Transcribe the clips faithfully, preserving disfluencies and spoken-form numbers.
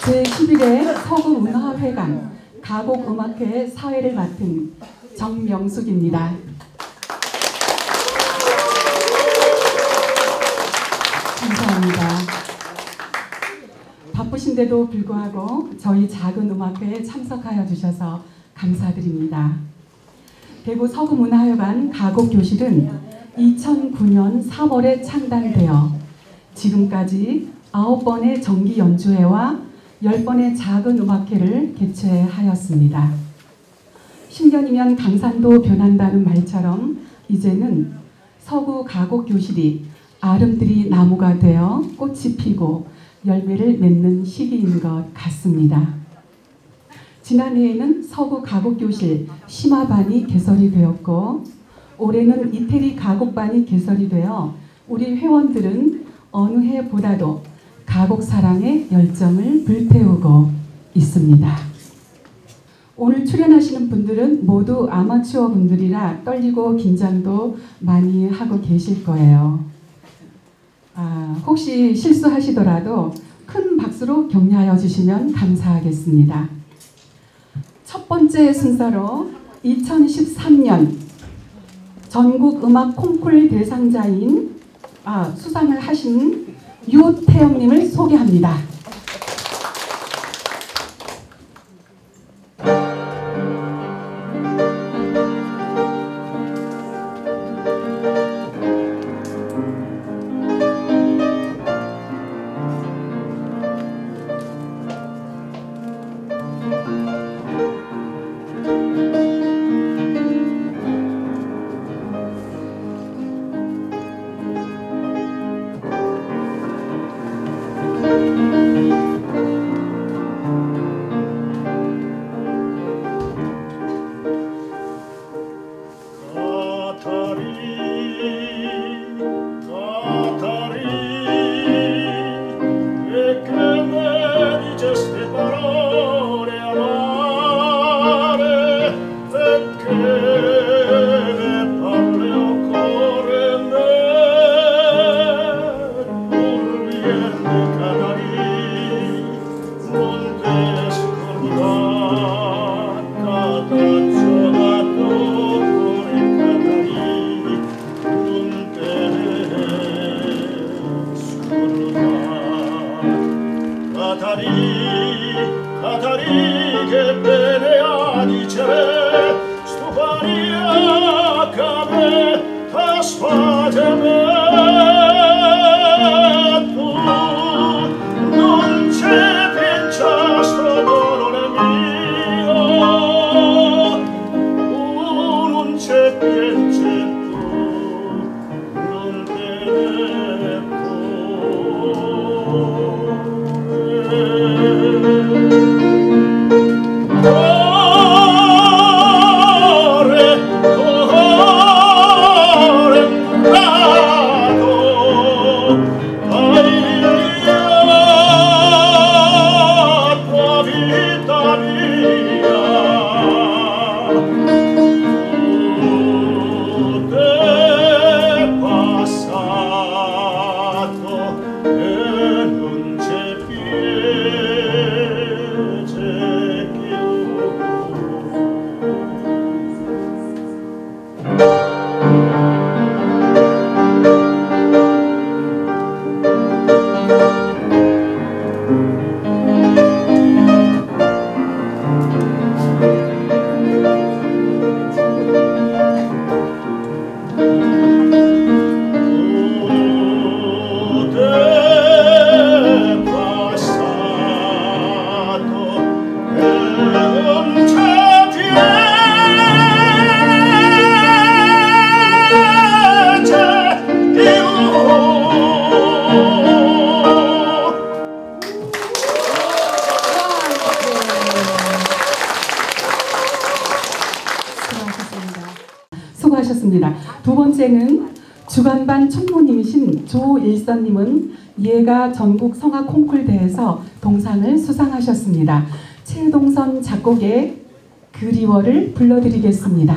제십일 회 서구문화회관 가곡음악회 사회를 맡은 정명숙입니다. 감사합니다. 바쁘신데도 불구하고 저희 작은 음악회에 참석하여 주셔서 감사드립니다. 대구 서구문화회관 가곡교실은 이천구 년 삼월에 창단되어 지금까지 아홉 번의 정기 연주회와 열 번의 작은 음악회를 개최하였습니다. 십 년이면 강산도 변한다는 말처럼 이제는 서구 가곡교실이 아름드리 나무가 되어 꽃이 피고 열매를 맺는 시기인 것 같습니다. 지난해에는 서구 가곡교실 심화반이 개설이 되었고 올해는 이태리 가곡반이 개설이 되어 우리 회원들은 어느 해보다도 가곡 사랑의 열정을 불태우고 있습니다. 오늘 출연하시는 분들은 모두 아마추어 분들이라 떨리고 긴장도 많이 하고 계실 거예요. 아, 혹시 실수하시더라도 큰 박수로 격려하여 주시면 감사하겠습니다. 첫 번째 순서로 이천십삼 년 전국 음악 콩쿨 대상자인 아, 수상을 하신 유태영님을 소개합니다. 수고하셨습니다. 두 번째는 주간반 총무님이신 조일선님은 예가 전국 성악 콩쿨대회에서 동상을 수상하셨습니다. 최동선 작곡의 그리워를 불러드리겠습니다.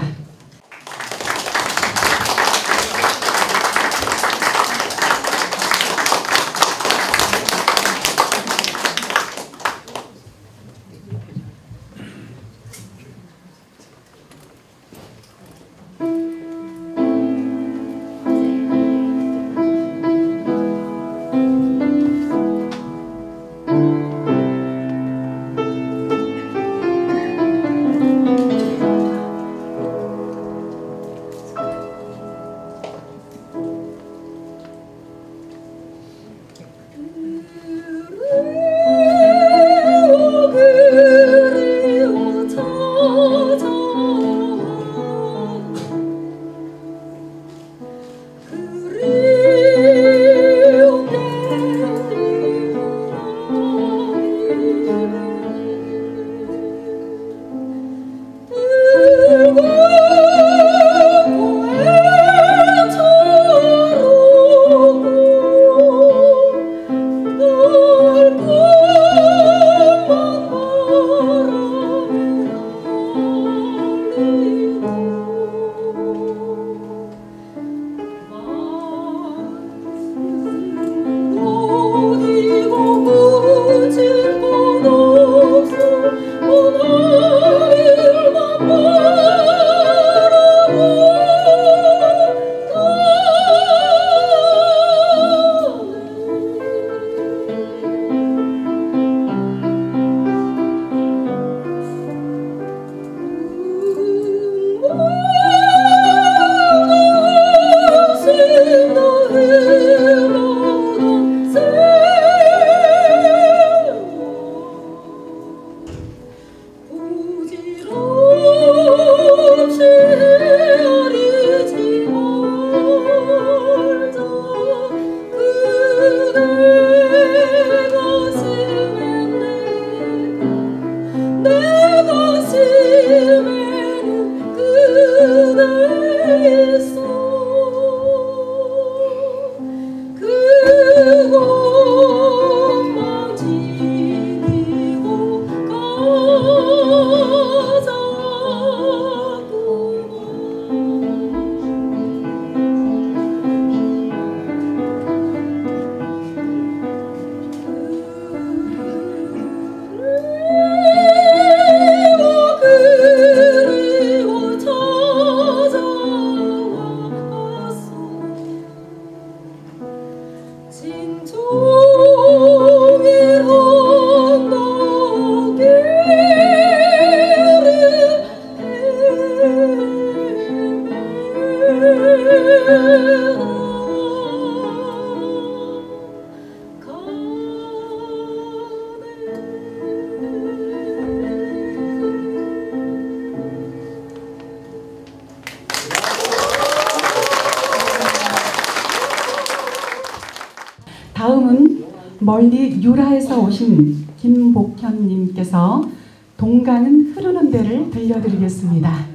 멀리 유라에서 오신 김복현님께서 동강은 흐르는 데를 들려드리겠습니다.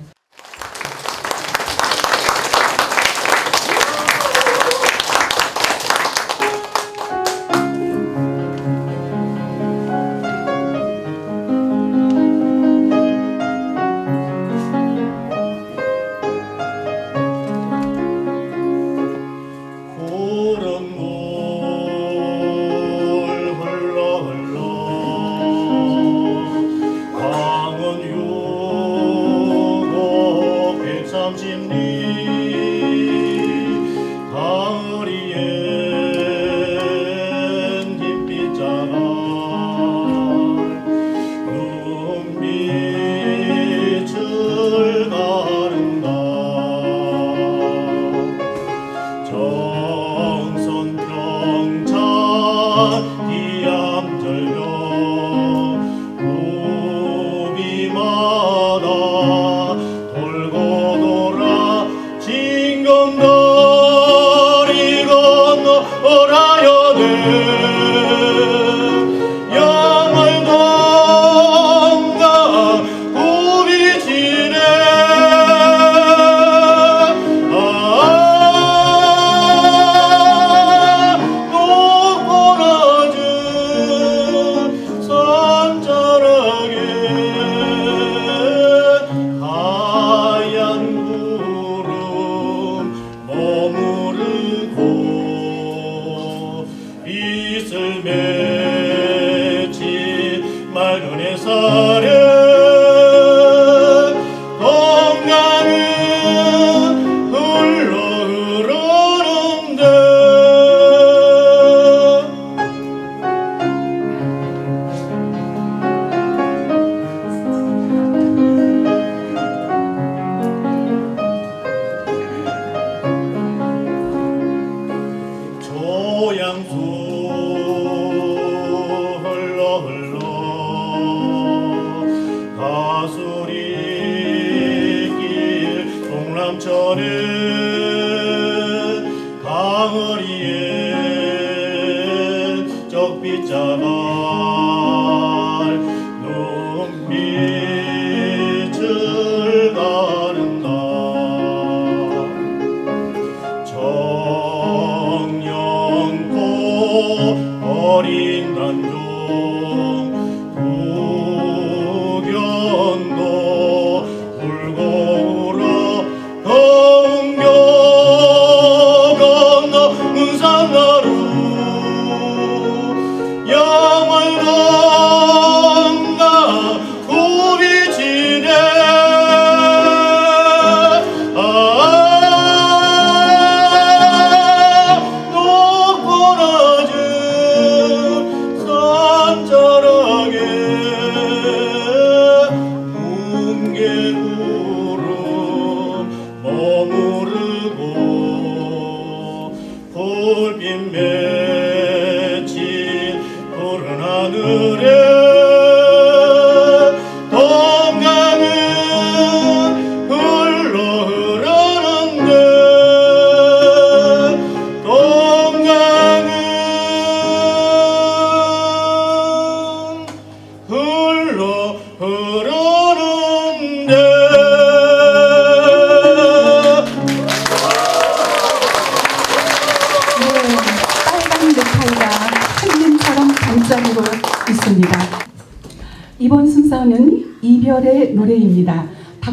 이번 순서는 이별의 노래입니다.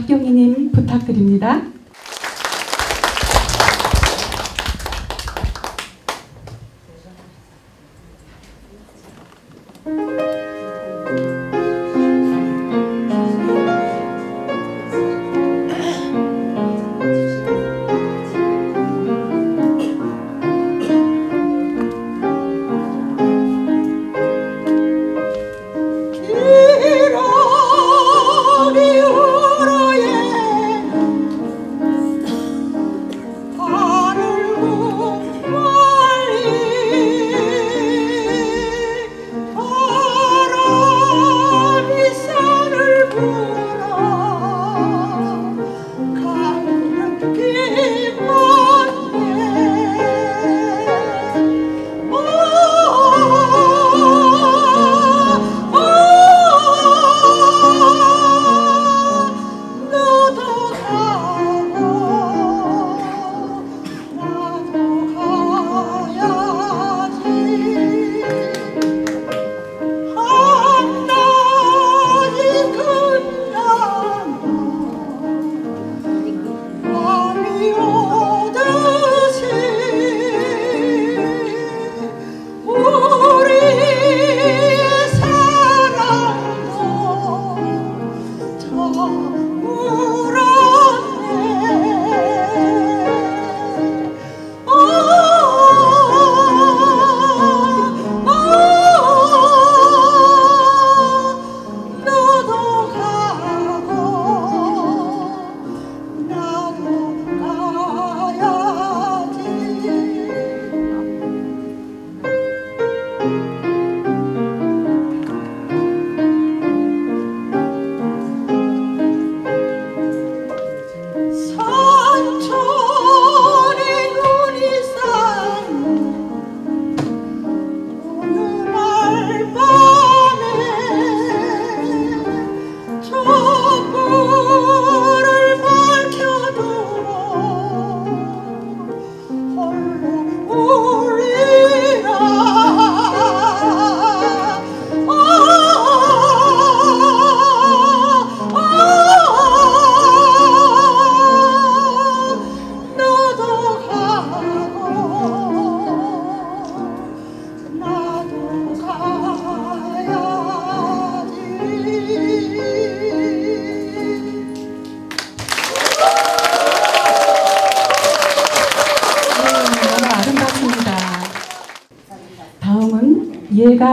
박경희님 부탁드립니다. 이러기 울어예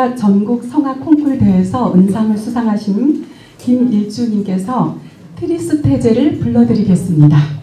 이십사 전국 성악 콩쿨 대회에서 은상을 수상하신 김일주님께서 트리스테제를 불러드리겠습니다.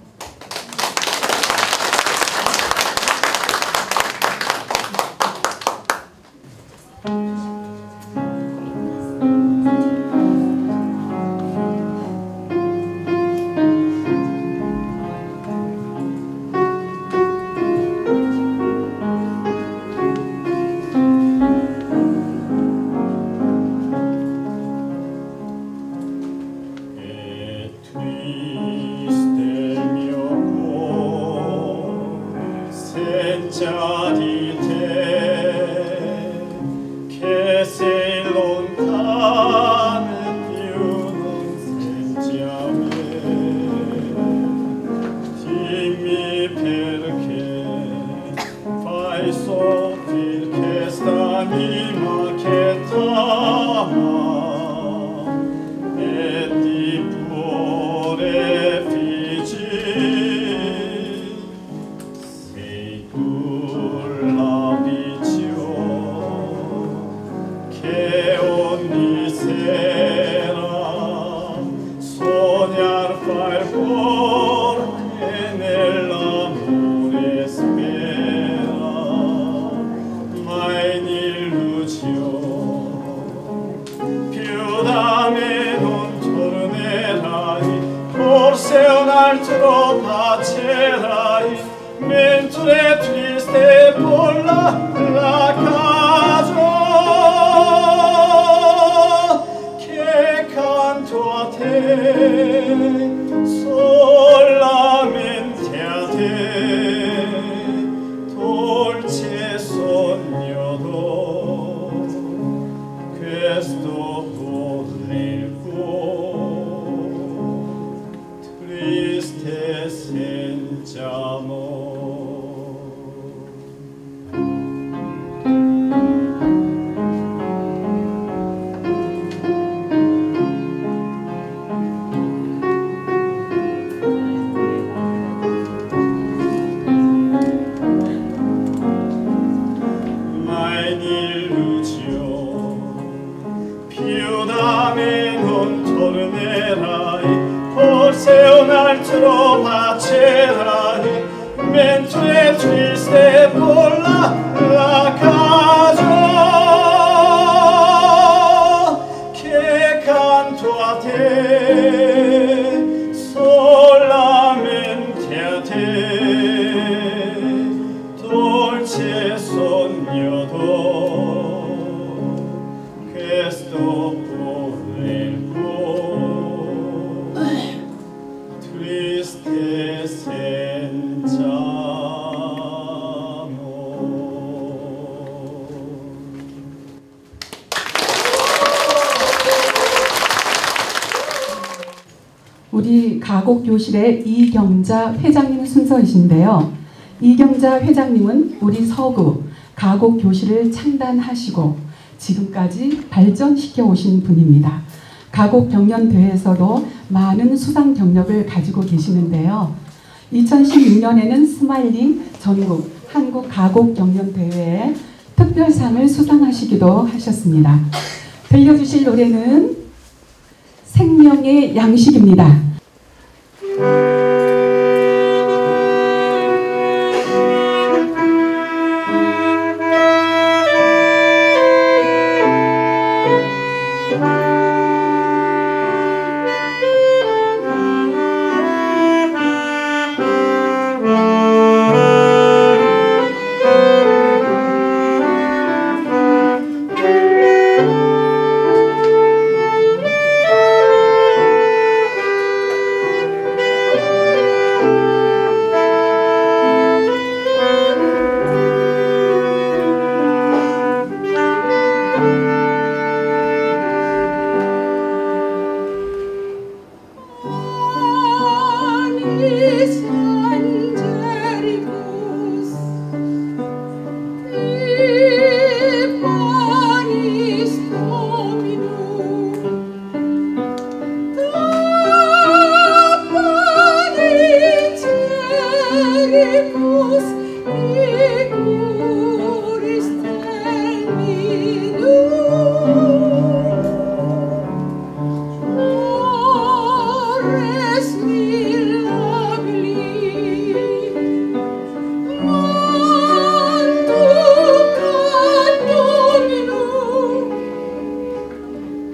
우리 가곡교실의 이경자 회장님 순서이신데요. 이경자 회장님은 우리 서구 가곡교실을 창단하시고 지금까지 발전시켜 오신 분입니다. 가곡경연대회에서도 많은 수상 경력을 가지고 계시는데요. 이천십육 년에는 스마일링 전국 한국 가곡경연대회에 특별상을 수상하시기도 하셨습니다. 들려주실 노래는 생명의 양식입니다.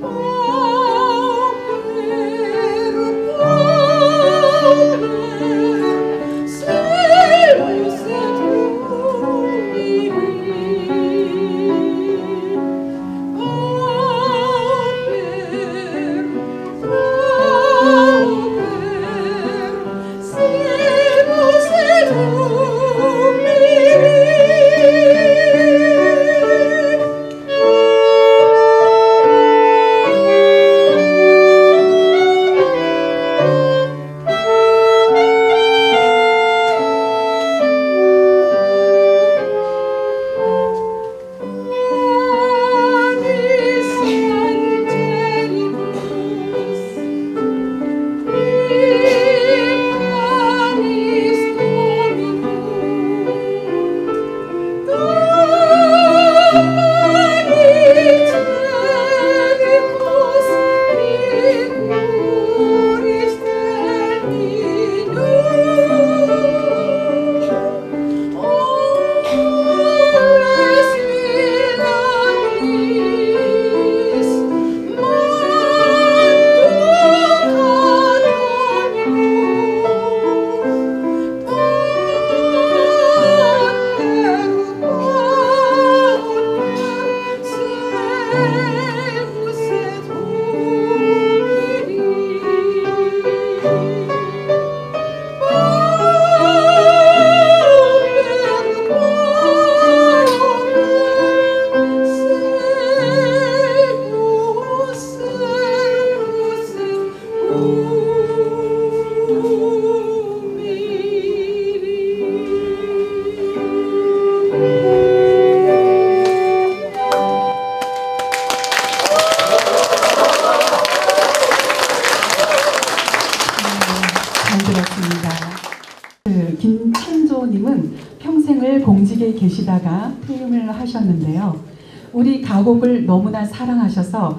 김찬조님은 평생을 공직에 계시다가 퇴임을 하셨는데요. 우리 가곡을 너무나 사랑하셔서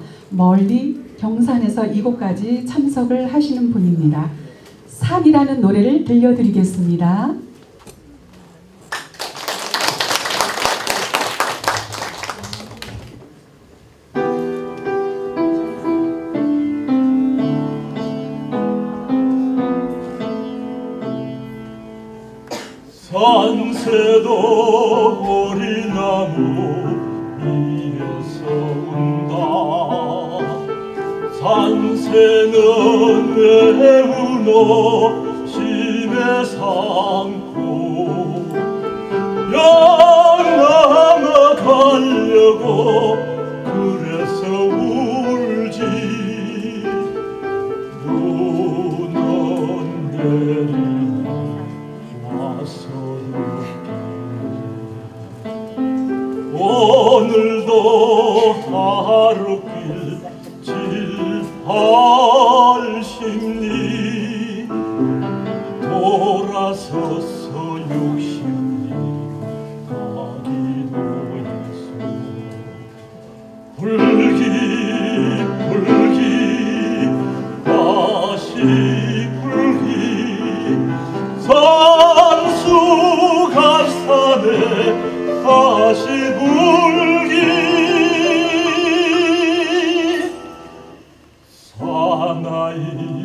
멀리 경산에서 이곳까지 참석을 하시는 분입니다. 산이라는 노래를 들려드리겠습니다. 산새도 오리나무 위에서 운다. 산새는 왜 우노 심해 삼고 양나가 가려고 그래서 울지. 눈은 내리는 오늘도 하루길 칠팔십리 돌아서서 육십리 가기도 했소. 불기 불기 다시 불기 산수갑산에 다시 불기. 사나이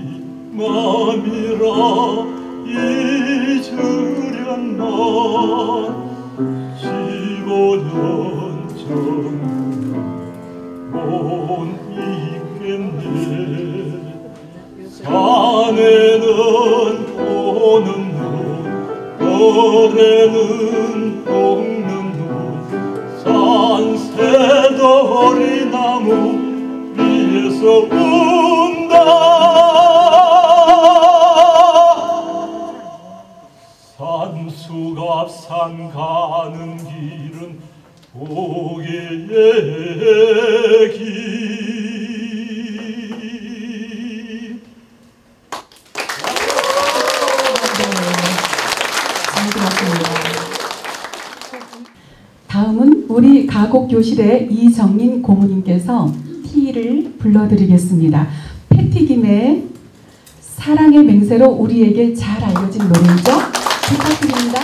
맘이라 잊으련만 십오 년 전으로 못 잊겠네. 산에는 오는 눈 돌에는 녹는 산새도 어리나무 위에서 운다. 산수갑산 가는 길은 복의 길. 다음은 우리 가곡교실의 이정민 고모님께서 티를 불러드리겠습니다. 패티김의 사랑의 맹세로 우리에게 잘 알려진 노래이죠. 부탁드립니다.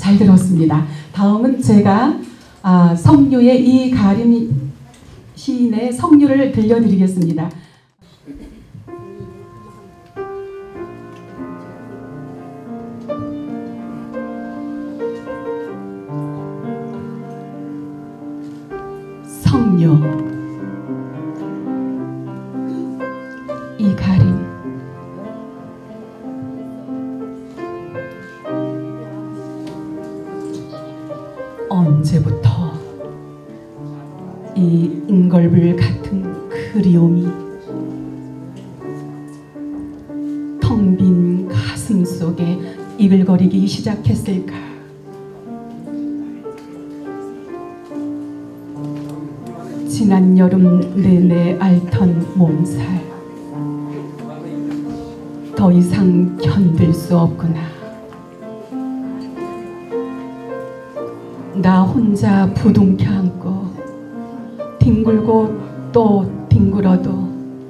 잘 들었습니다. 다음은 제가 아, 성류의 이가림 시인의 성류를 들려드리겠습니다. 성류 이가림. 언제부터 이 인걸불 같은 그리움이 텅 빈 가슴 속에 이글거리기 시작했을까? 지난 여름 내내 앓던 몸살, 더 이상 견딜 수 없구나. 나 혼자 부둥켜 안고 뒹굴고 또 뒹굴어도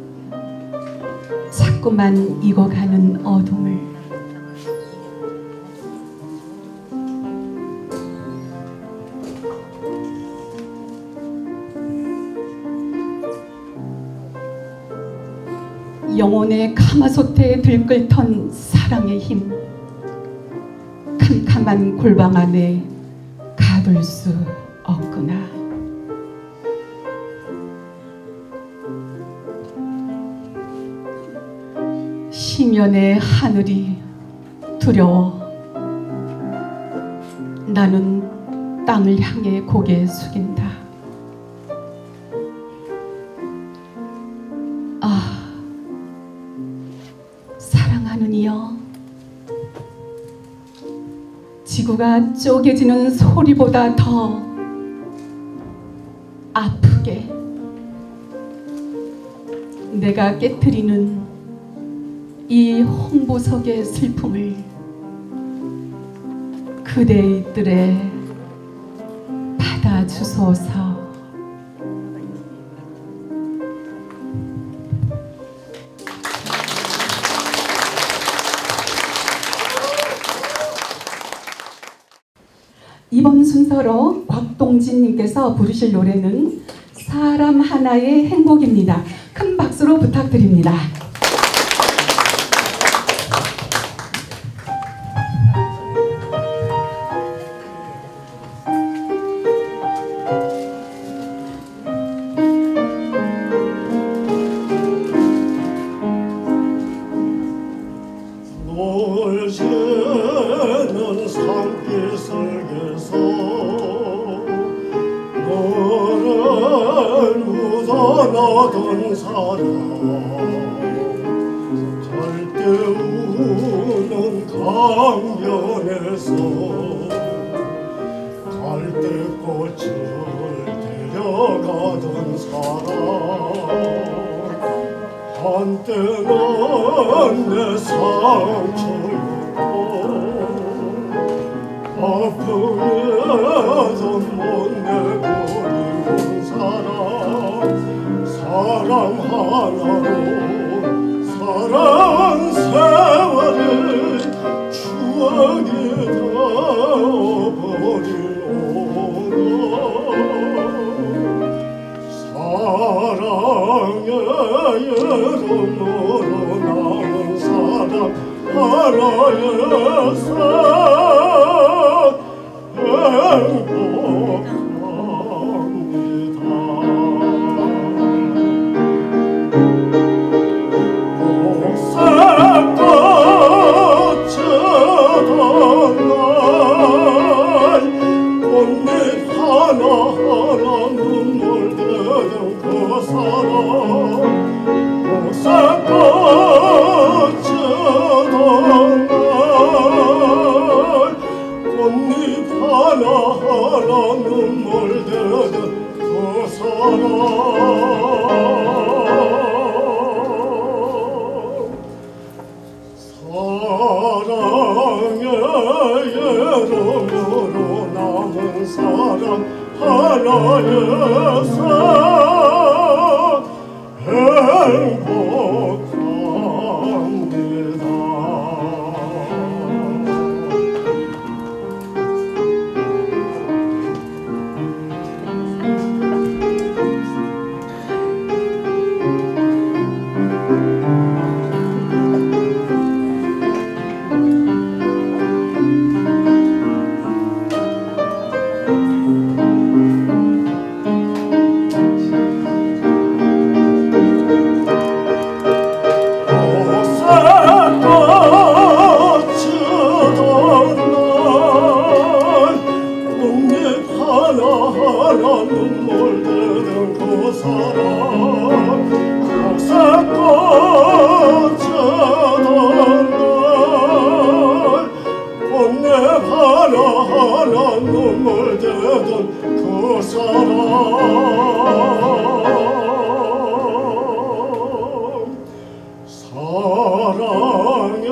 자꾸만 익어가는 어둠을 영혼의 가마솥에 들끓던 사랑의 힘, 캄캄한 골방 안에 가둘 수 없구나. 시면의 하늘이 두려워 나는 땅을 향해 고개 숙인다. 아, 사랑하는 이여, 지구가 쪼개지는 소리보다 더 아프게 내가 깨트리는 이 홍보석의 슬픔을 그대의 뜰에 받아주소서. 이번 순서로 곽동진님께서 부르실 노래는 사람 하나의 행복입니다. 큰 박수로 부탁드립니다. 놀새는 산길 설계서 너를 묻어놔던 사람, 갈대 우는 강변에서 갈대꽃을 데려가던 사람, 한때는 내 상처였고 아픔에서 못 내버리는 사람, 사랑 하나로 사랑 세월을 추억이 되어버린 오늘, 사랑의 이름으로 남은 사람 하나에서 행복합니다. 꽃새꽃이던 날 꽃잎 하나하나 눈물 대던 그 사람, 꽃새꽃이던 날 꽃잎 하나하나 눈물 대던 그 사람, 사랑의 이름으로 남은 사람 하나에서 행복합니다. 사랑의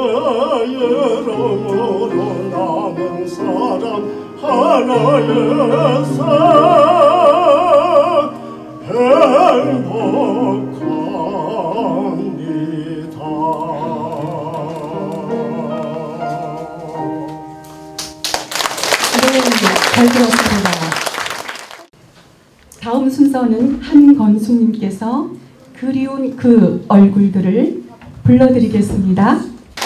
이름으로 남은 사람 하나에서 행복합니다. 네, 잘 들었습니다. 다음 순서는 한건숙님께서 그리운 그 얼굴들을 불러드리겠습니다.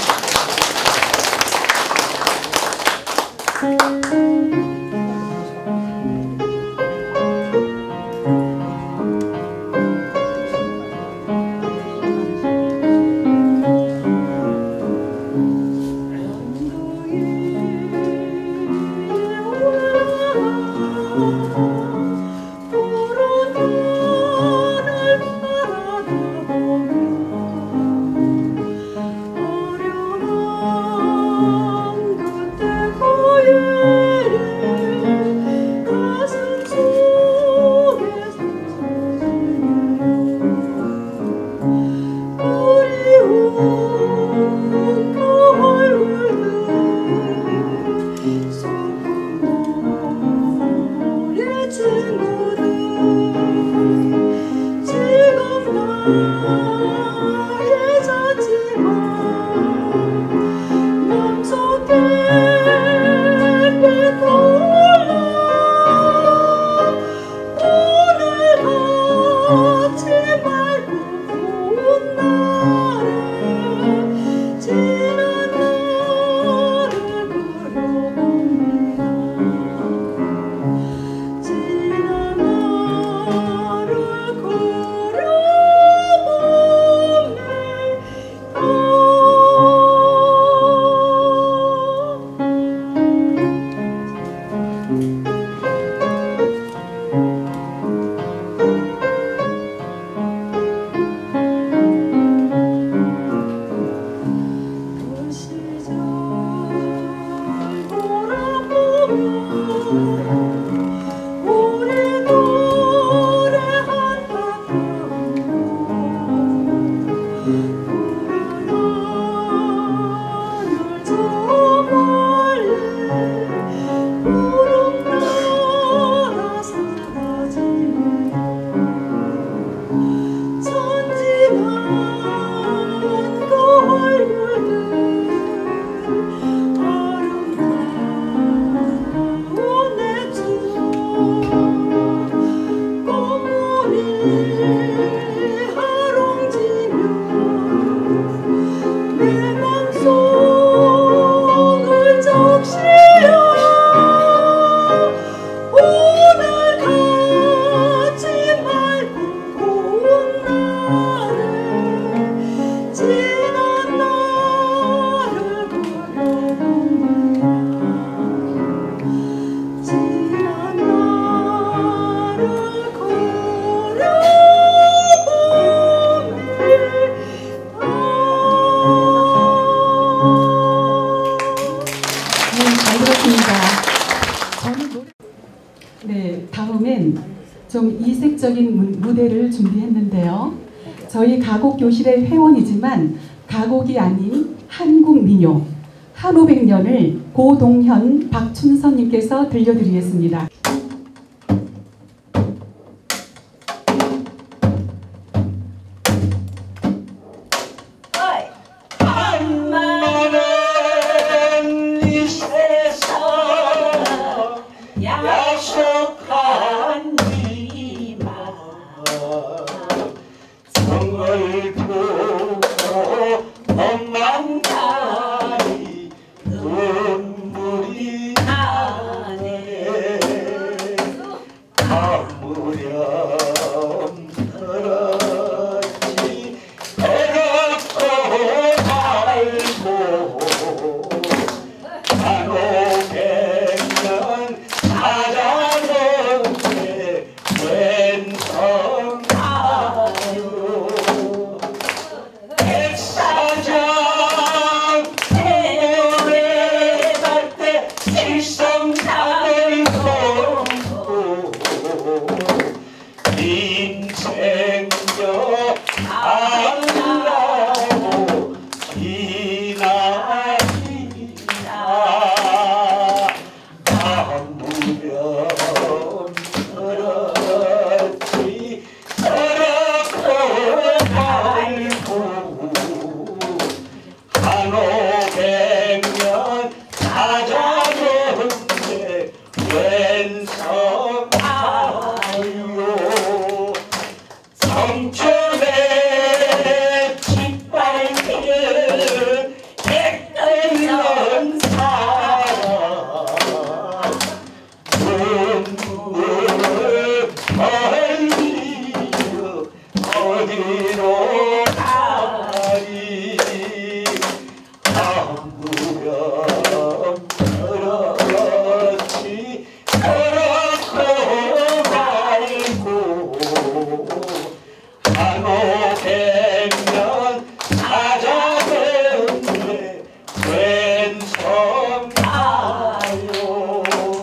네, 다음엔 좀 이색적인 무대를 준비했는데요. 저희 가곡교실의 회원이지만 가곡이 아닌 한국 민요 한오백 년을 고동현, 박춘선님께서 들려드리겠습니다. 한오백년 사자는데 왼성하요 성춘의 짓밟는 백들런 사람 눈물 흘리며 어디로 가리 아무렴 그렇지 그렇고 말고 한오백년 사자는데 왼성하요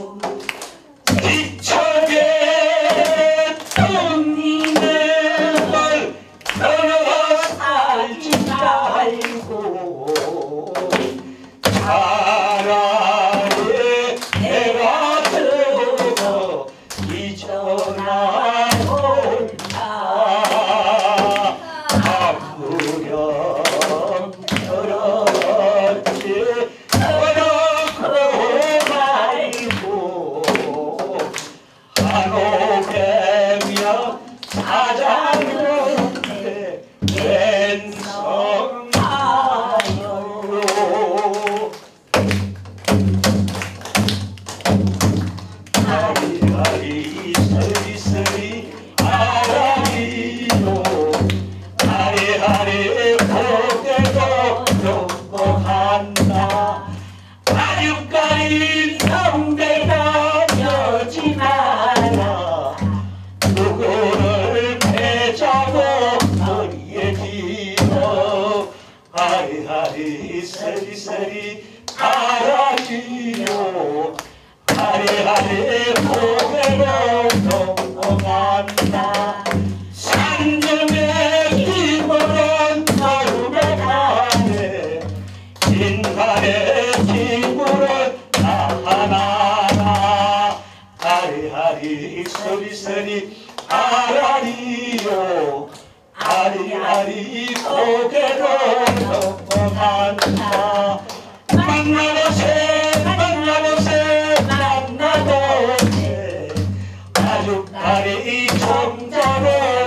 뒤척에 똥님을 떨어 살지 말고 차라리 내가 들어 잊어나올까 아무렴 그렇지 그렇고 말고 한오백년 사자는데 왼성하요 아리아리 서리서리 아라리요 아리아리 고개도 넘어간다 아육가리 성대가 여지 마라 누구를 패자고 머리에 지어 아리아리 서리서리 아라리요 아리아리 고개로 넘어간다 산중의 기분은 서울에 가네 인간의 기분은 다 하나라 아리아리 서리서리 아라리요 아리아리 고개로 넘어간다 만나보세 만나보세 만나보세 아주까리 정자를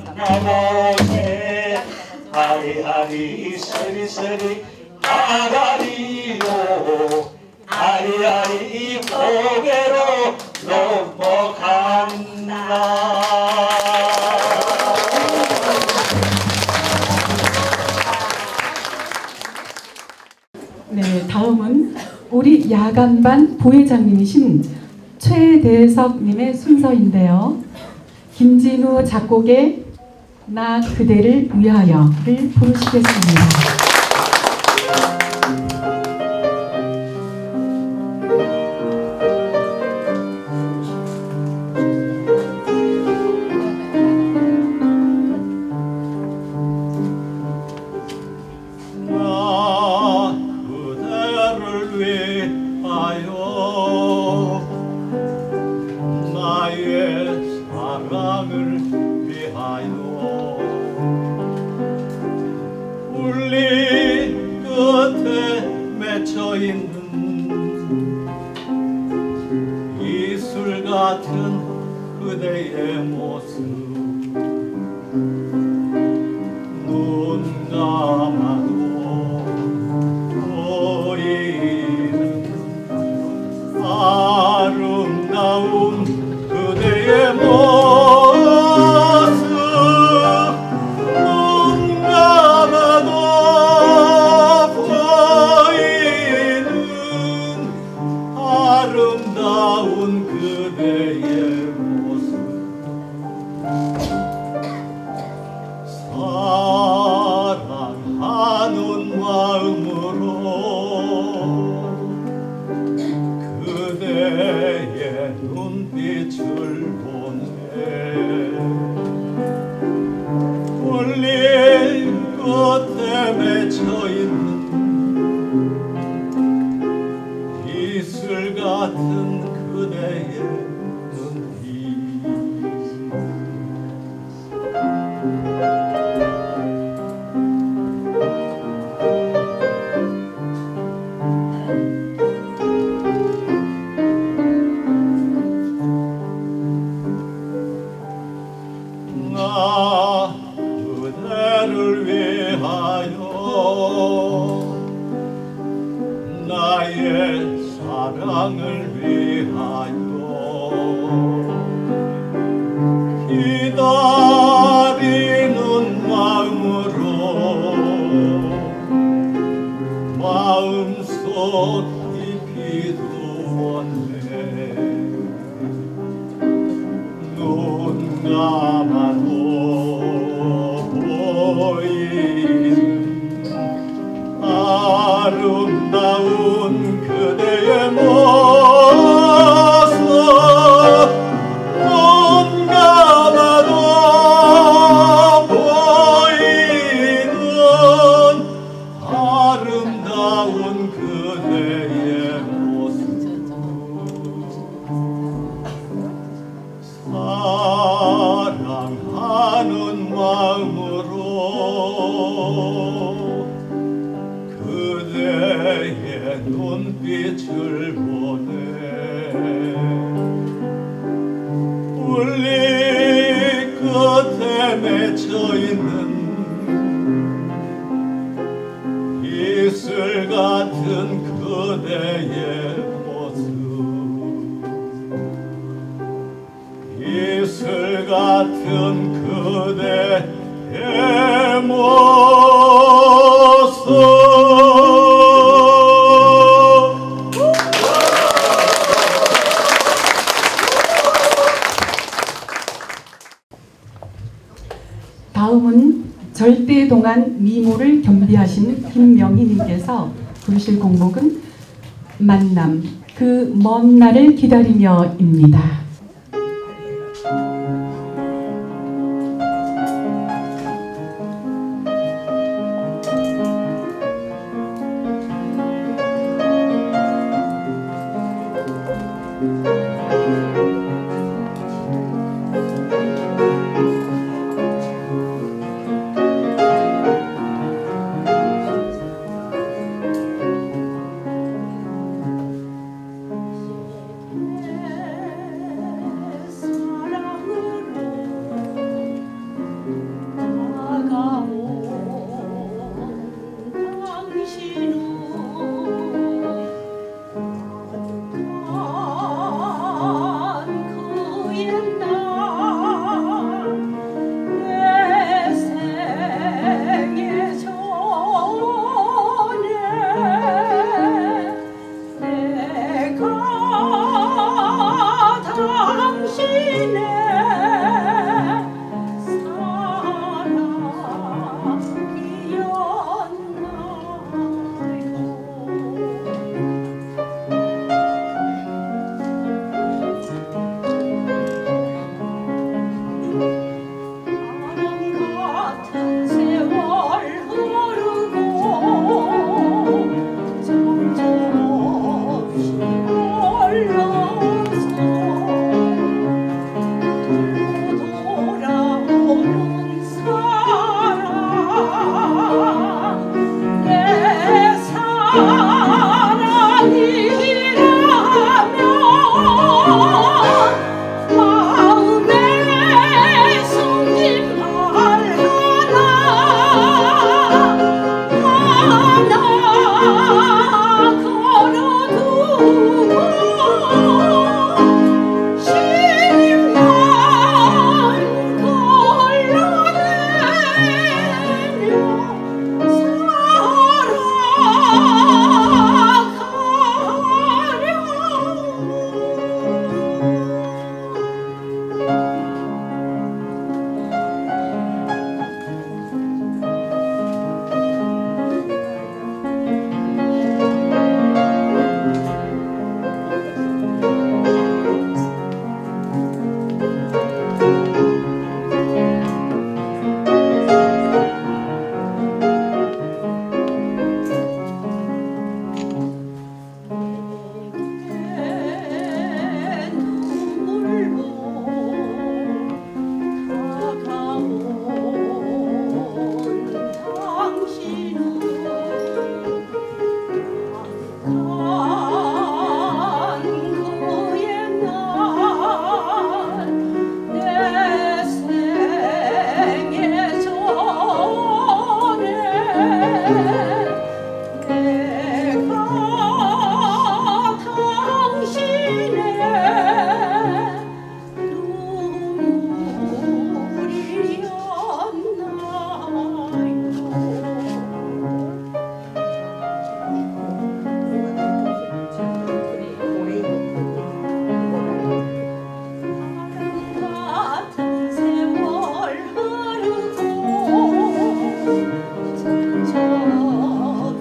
만나보세 아리아리 서리서리 아라리요 아리아리 고개로 넘어간다. 네, 다음은 우리 야간반 부회장님이신 최대석님의 순서인데요. 김진우 작곡의 나 그대를 위하여를 부르시겠습니다. 나의 사랑을 위하여 기다리는 마음으로 마음속 깊이 두었네. 눈 감아도 보이는 아름다운 그대의 모습, 눈 감아도 보이는 아름다운 그대의 모습. 사랑하는 마음으로 그대의 눈빛을 보내. 울리 끝에 맺혀있는 이슬 같은 그대의 모습, 이슬 같은 그대의 모습. 다음은 절대 동안 미모를 겸비하신 김명희님께서 부르실 곡목은 만남, 그 먼 날을 기다리며입니다.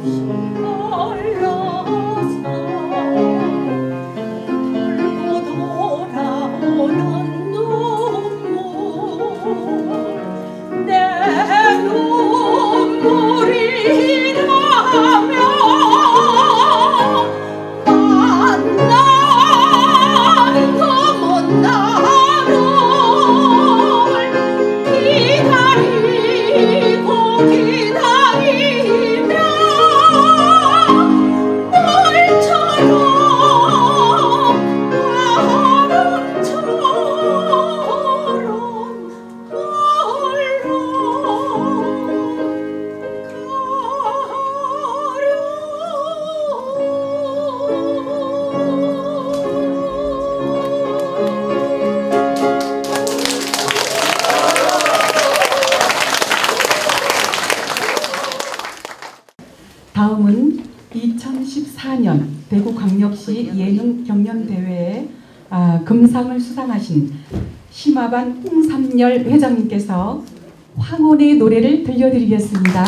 다음은 이천십사 년 대구광역시 예능 경연대회에 아, 금상을 수상하신 심화반 홍삼열 회장님께서 황혼의 노래를 들려드리겠습니다.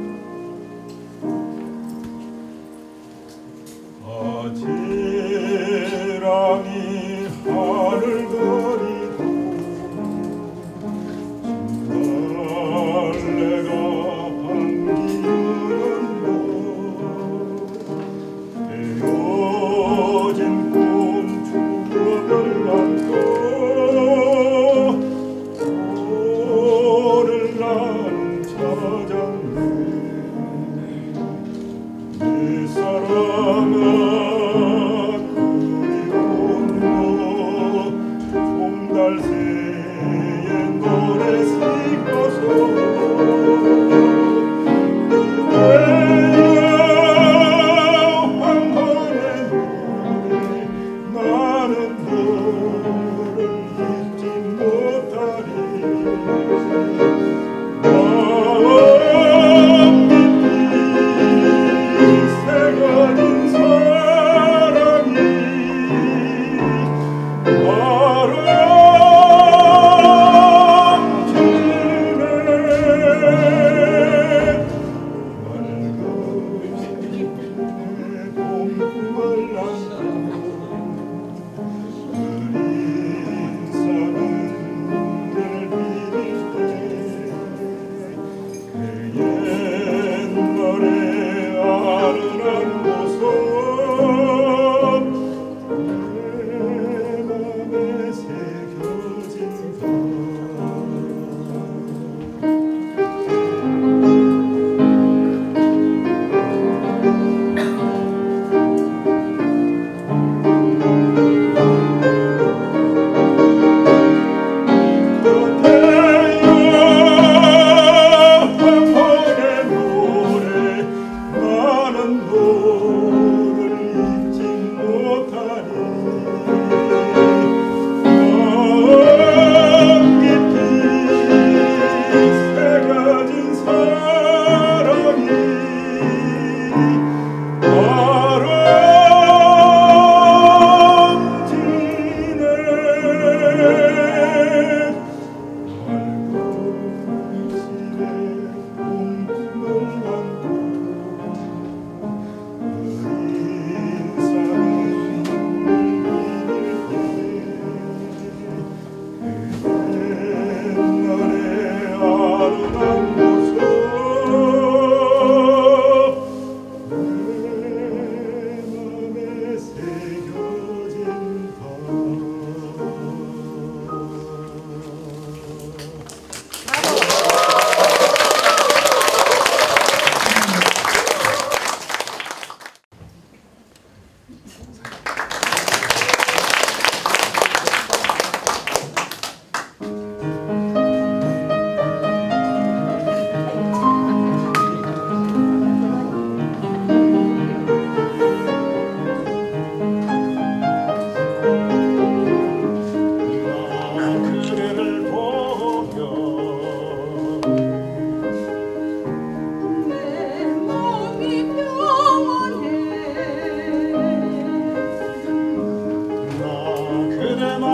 어제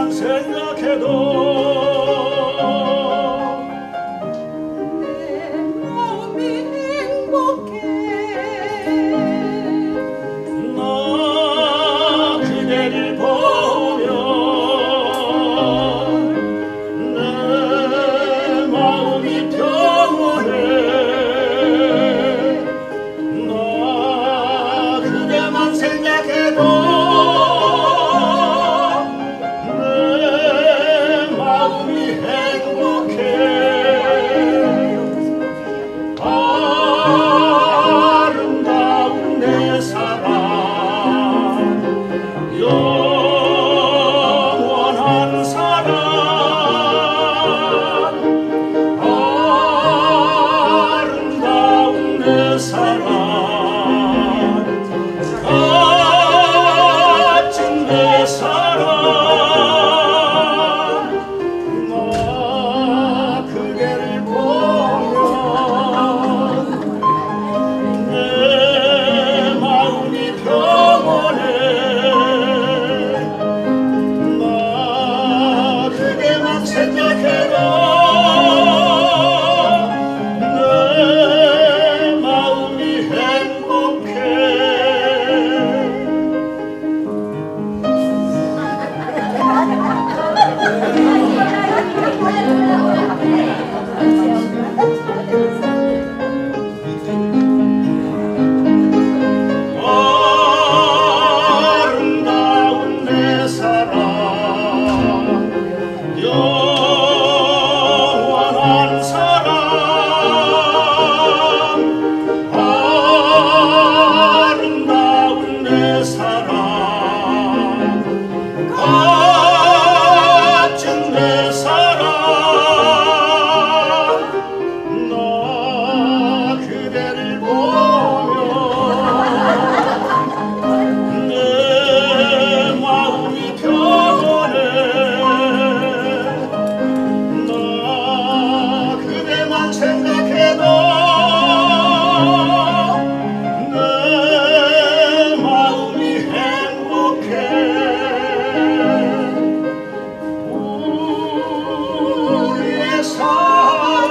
그대만 생각해도 내 마음이 행복해. 나 그대를 보면 내 마음이 평온해. 나 그대만 생각해도 내 마음이 행복해. 아름다운 내 사랑 영원한 사랑 아름다운 내 사랑 값진 내 사랑 나 그대를 보면 내 마음이 평온해. 나 그대만 생각해도 내 마음이 행복해. 아름다운 내 사랑 영원한 사랑 아름다운 내 사랑 값진 내 사랑 나 그대를 보면 내 마음이 평온해. 나 그대만 생각해도 내 마음이 행복해. 우리의 사랑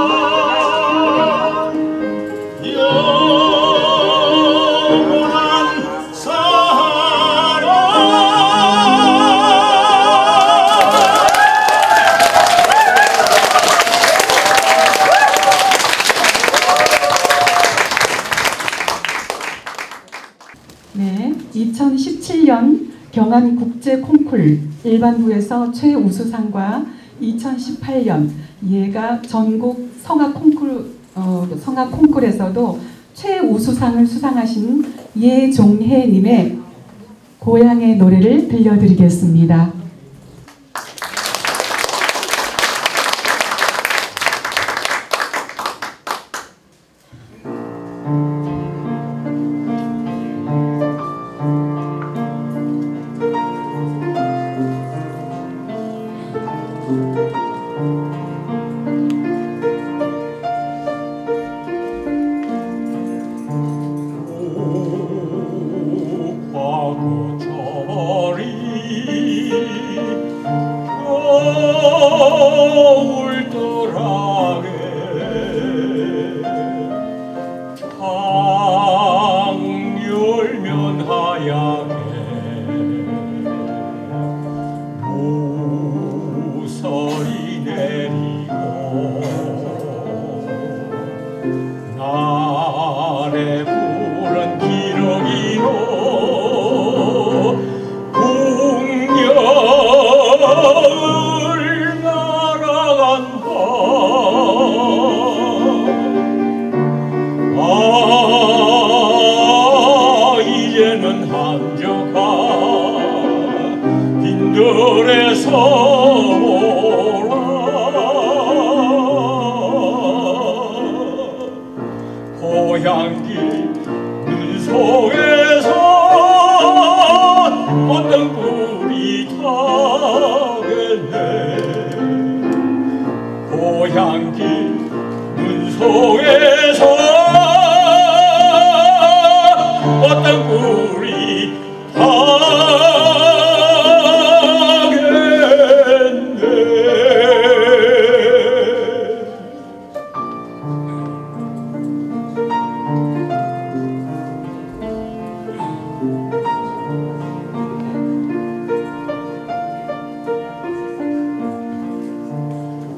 영원한 사랑. 네, 이천십칠 년 경안 국제 콩쿨 일반부에서 최우수상과 이천십팔 년 예가 전국 성악 콩쿨 어, 성악 콩쿨에서도 최우수상을 수상하신 예종혜님의 고향의 노래를 들려드리겠습니다. 과거 저리 겨울더라게 방 열면 하얗게 모서리 내리고 나래 부른 기러기로 풍년을 날아간다. 아 이제는 한적한 빈들에서 오라. 고향길 눈 속에서 어떤 꿀이 타겠네. 고향길 눈 속에서 어떤 꿀이 타겠네.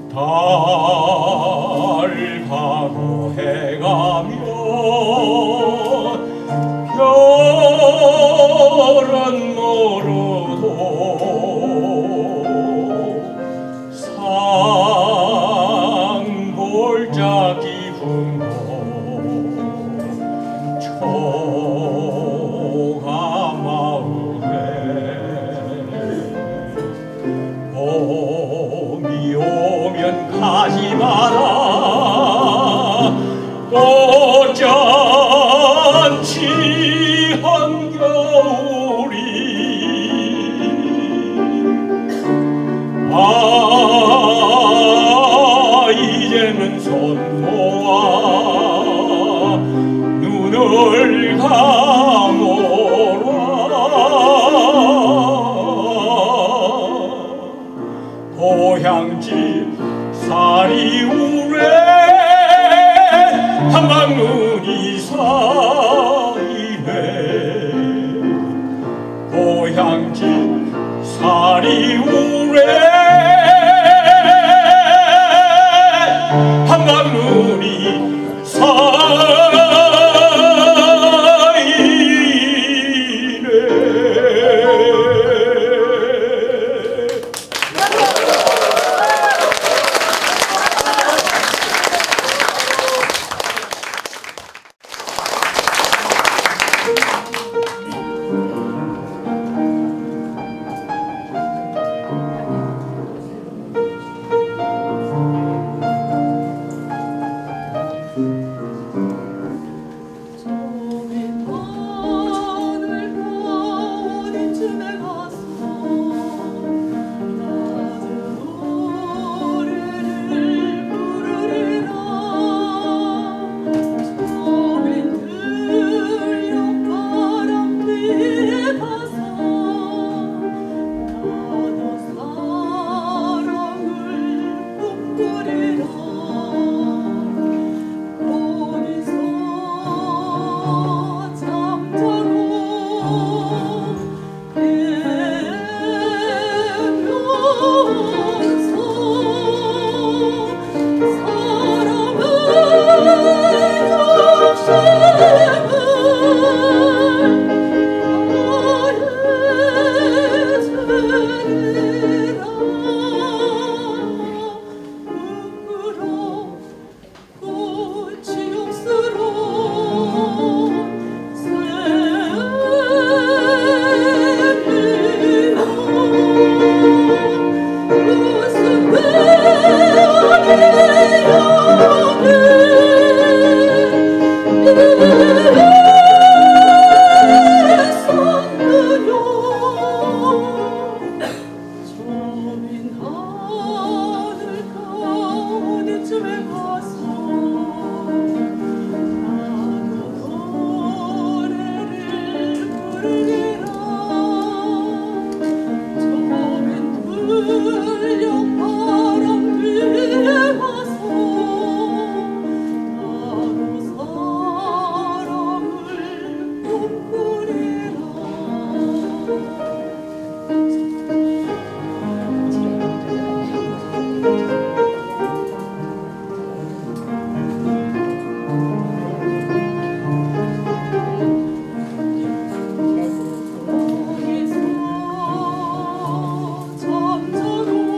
달 가고 해 가며 별은 모르도 산골짜 깊은 곳 초가 마을에 봄이 오면 가지 마라 어쩐지 한겨울이 아 이제는 손 모아 눈을 감어라 고향집 살이 우레 한방눈이 사이네 고향집 살이 우레 한방눈이 사이네 점점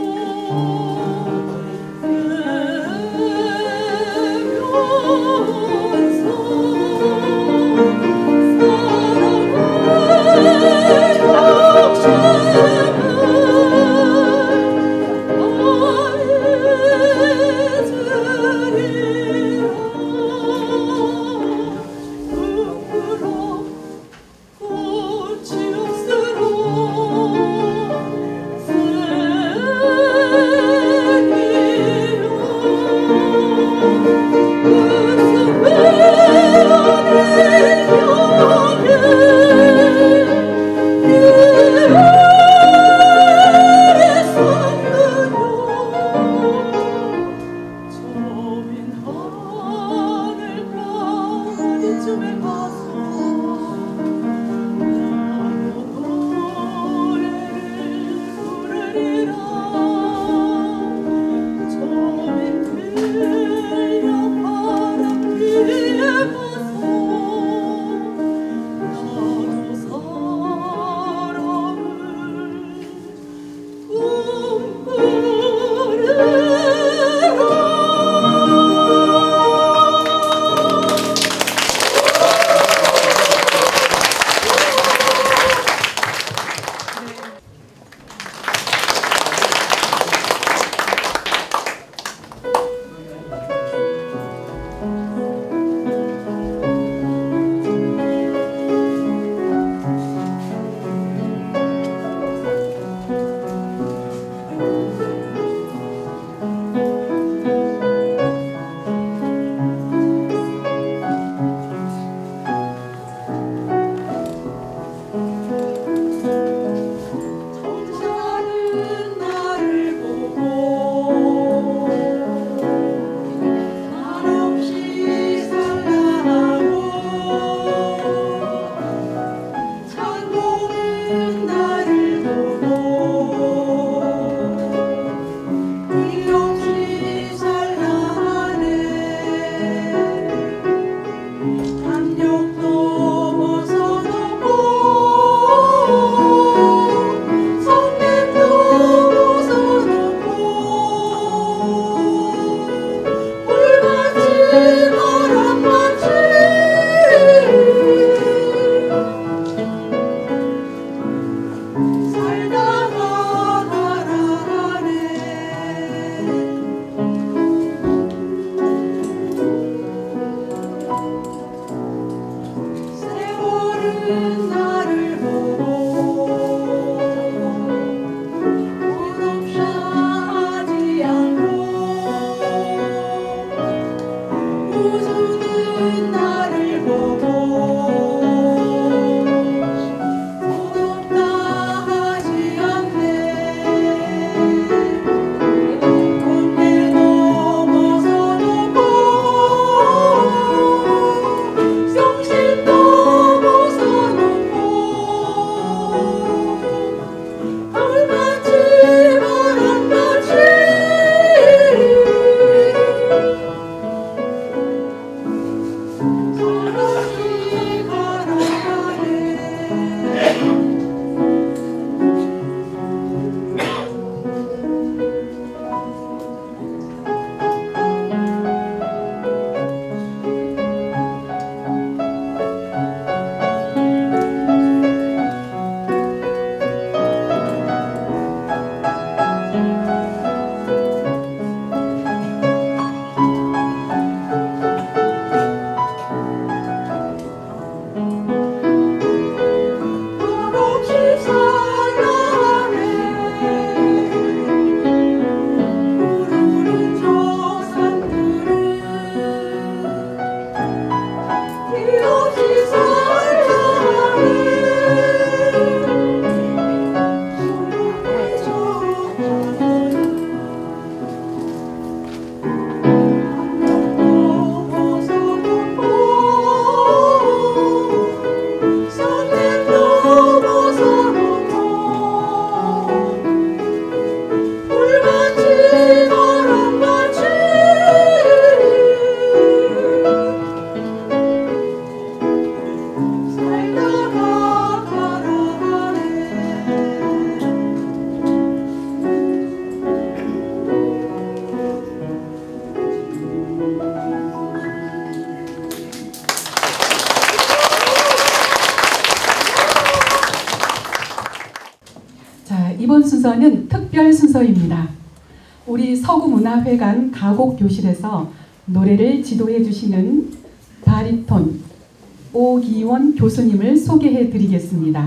순서는 특별 순서입니다. 우리 서구문화회관 가곡교실에서 노래를 지도해 주시는 바리톤 오기원 교수님을 소개해 드리겠습니다.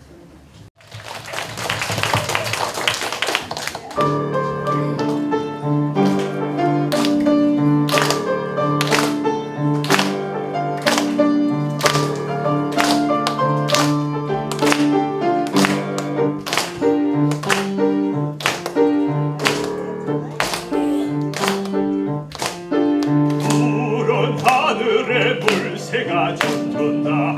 하늘의 물새가 젖는다.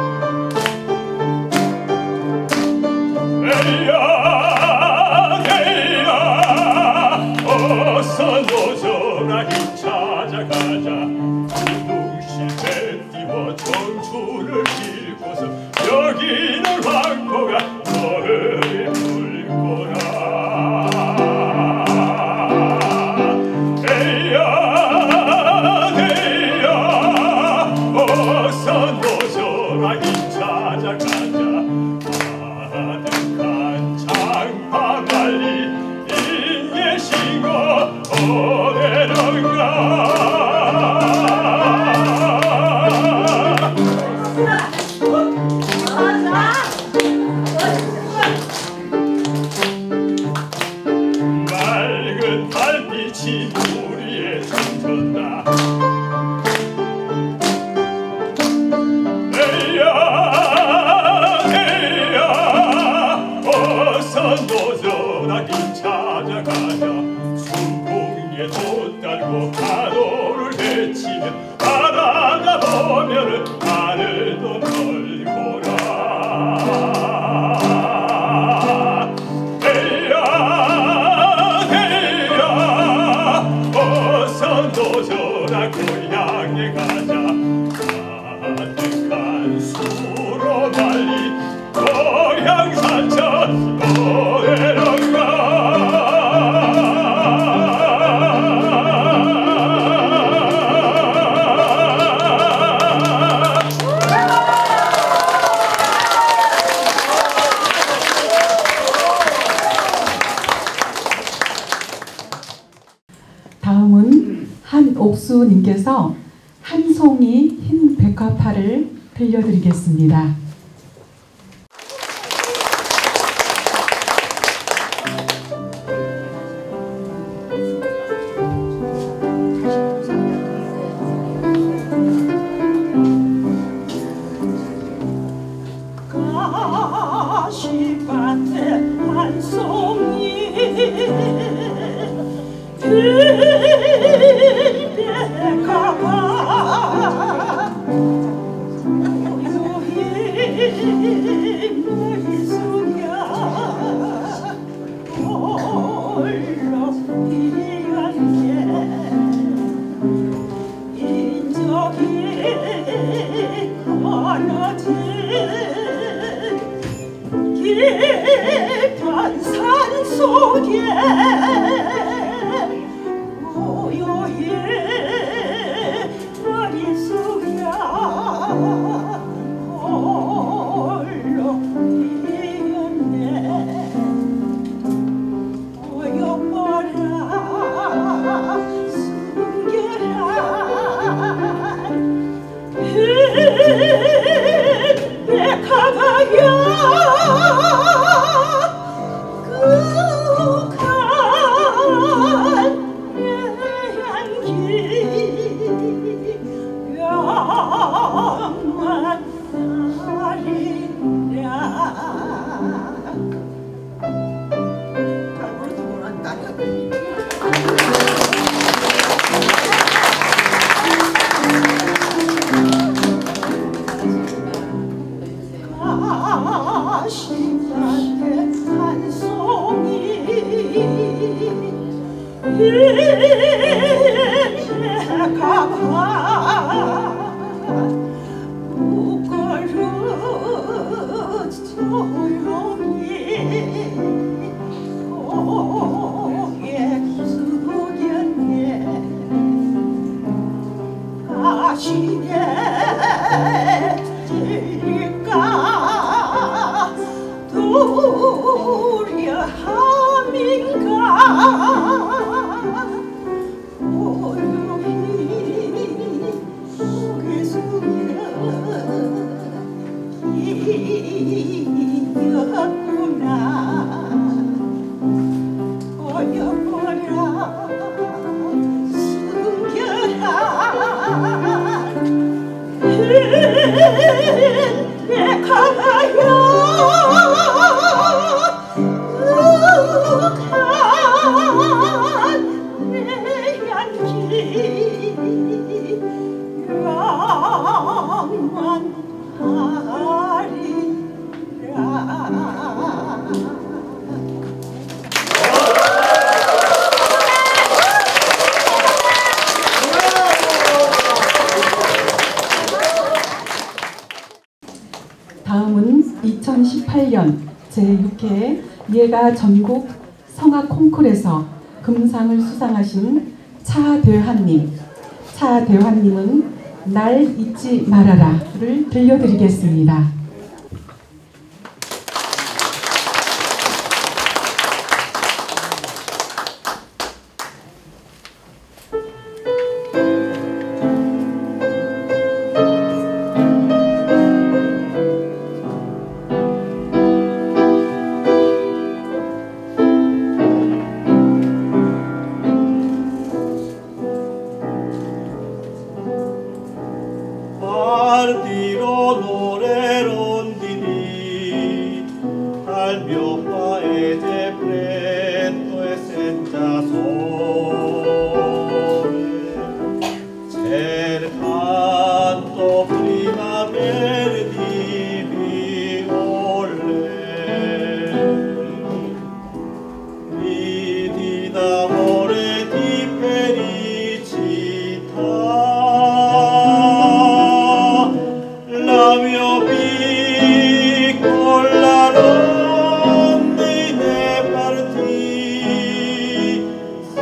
에야 에야 어서 노져라 힘 찾아가자. 두둥실에 띄워 청춘을 싣고서 여기는 황포가 너를 불거라. 에야 어서 노져라 힘 찾아가자. 아득한 장파 빨리 인계신고 어디론가. 맑은 달빛이 우리에 숨전다. 노져라 힘 찾아가자. 수공에 돛 달고 파도를 헤치며 바라다 보면은 하늘도 넓고라. 에야 에야 어서 노져라 고향에 가자. 가득한 수로 달리 고향 산천 어디론가. 다음은 한옥수님께서 한 송이 흰 백화파를 들려드리겠습니다. 가시밭에 한 송이 들배가가 고요히 너희 숙여 홀로 피었네. 인적이 어느지 깊은 산 속에 고요히 머리 숙여 홀로 피었네. 보여보라 숨겨라 내 가봐요. 우려 이천십팔 년 제육 회 예가 전국 성악 콩쿨에서 금상을 수상하신 차대환님, 차대환님은 날 잊지 말아라를 들려드리겠습니다. parti로 노래로 온디니 almio paese presto e senza sole cercando primavere di viole ridi d'amore di felicità. La mia piccola rondine partì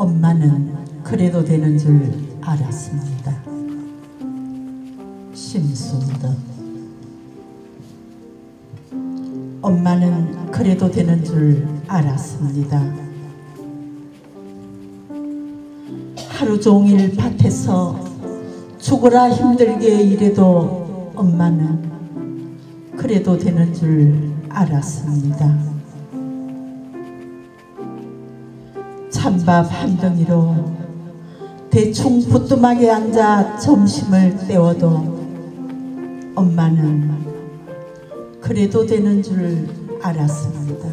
엄마는 그래도 되는 줄 알았습니다. 심순덕. 엄마는 그래도 되는 줄 알았습니다. 하루 종일 밭에서 죽으라 힘들게 일해도 엄마는 그래도 되는 줄 알았습니다. 찬밥 한 덩이로 대충 부뚜막에 앉아 점심을 때워도 엄마는 그래도 되는 줄 알았습니다.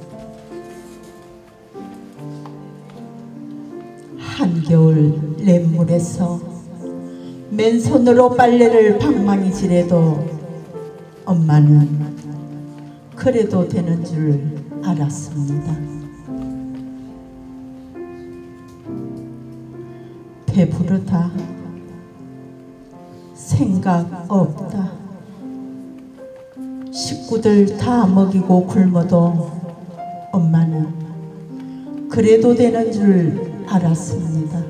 한겨울 냇물에서 맨손으로 빨래를 방망이질해도 엄마는 그래도 되는 줄 알았습니다. 배부르다, 생각 없다, 식구들 다 먹이고 굶어도 엄마는 그래도 되는 줄 알았습니다.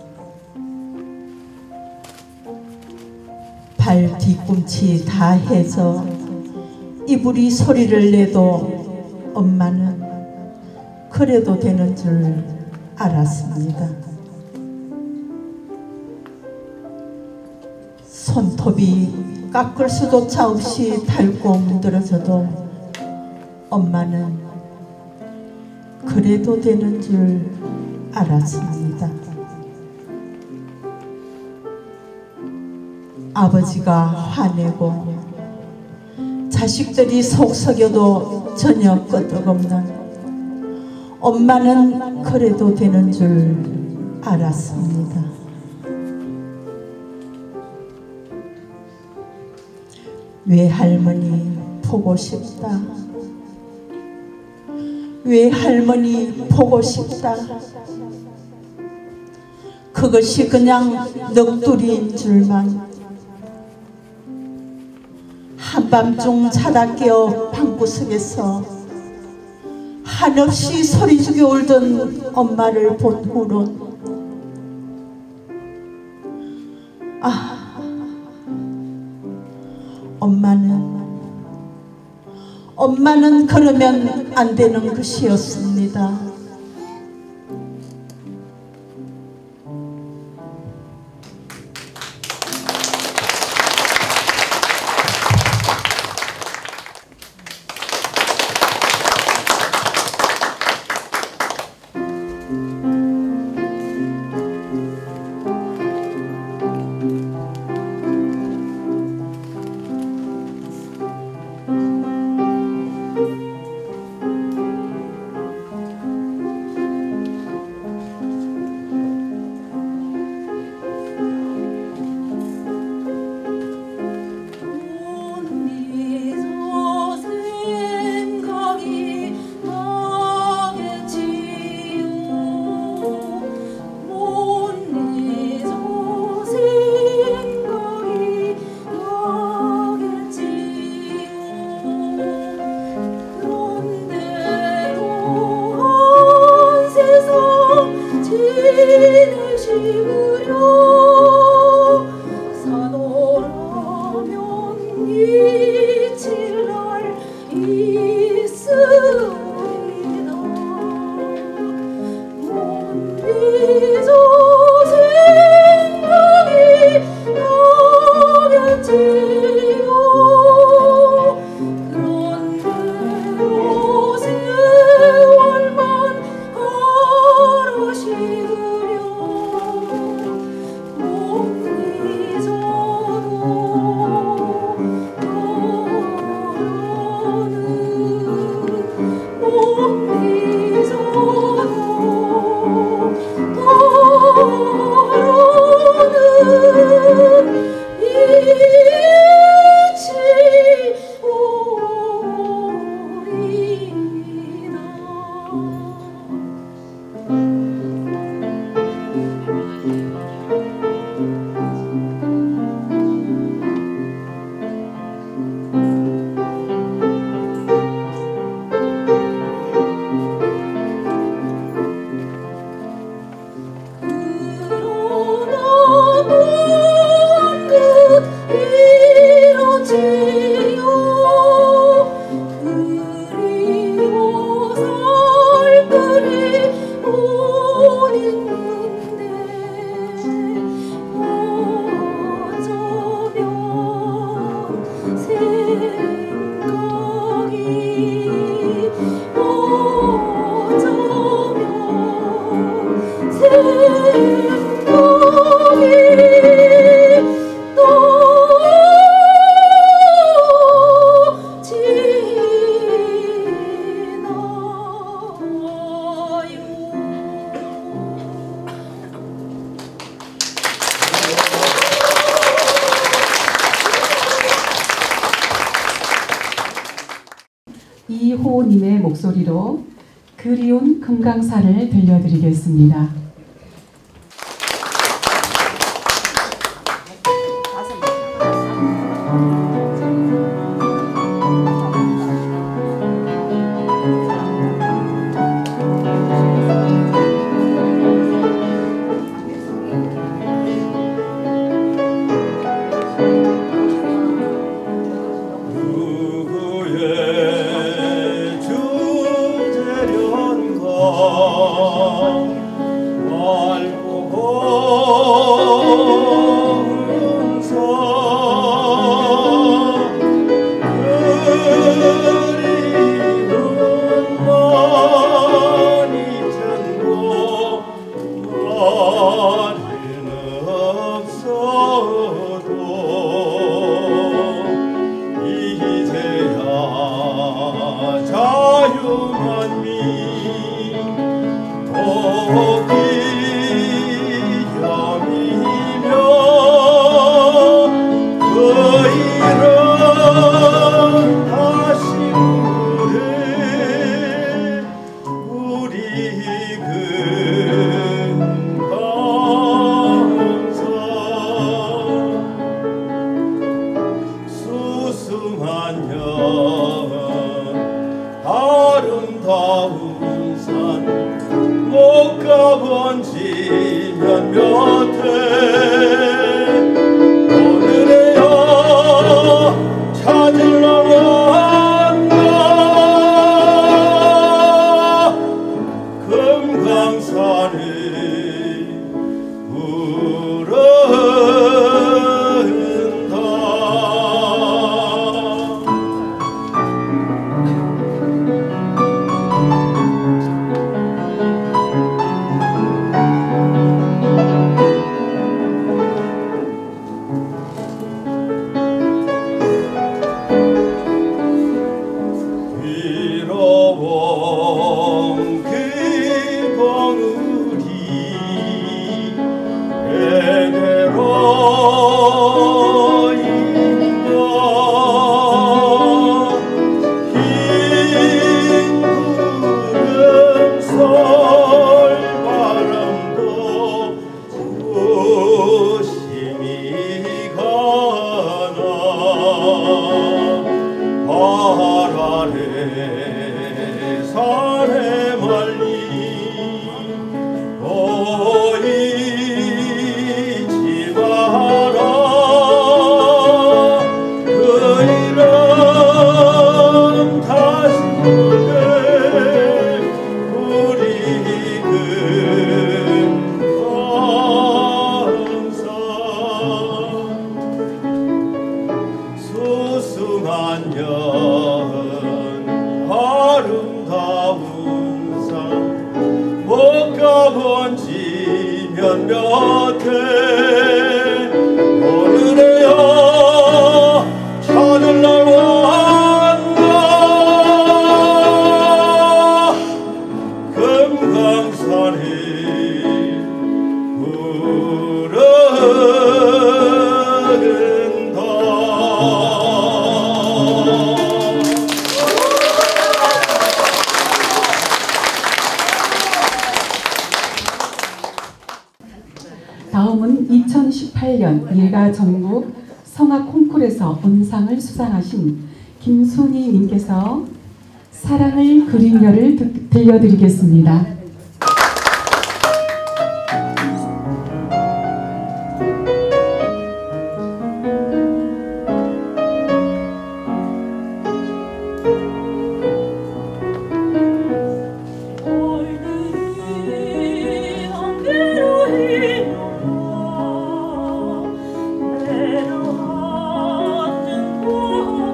발 뒤꿈치 다 해서 이불이 소리를 내도 엄마는 그래도 되는 줄 알았습니다. 손톱이 깎을 수조차 없이 닳고 문드러져도 엄마는 그래도 되는 줄 알았습니다. 아버지가 화내고 자식들이 속썩여도 전혀 끄떡없는 엄마는 그래도 되는 줄 알았습니다. 외할머니 보고 싶다, 외할머니 보고 싶다. 그것이 그냥 넋두리인 줄만. 한밤중 자다 깨어 방구석에서 한없이 소리죽여 울던 엄마를 본 후론 아, 엄마는 엄마는 그러면 안 되는 것이었습니다. 이호님의 목소리로 그리운 금강산을 들려드리겠습니다. 다음은 이천십팔 년 예가 전국 성악 콩쿠르에서 은상을 수상하신 김순희 님께서 사랑을 그리며를 들려드리겠습니다.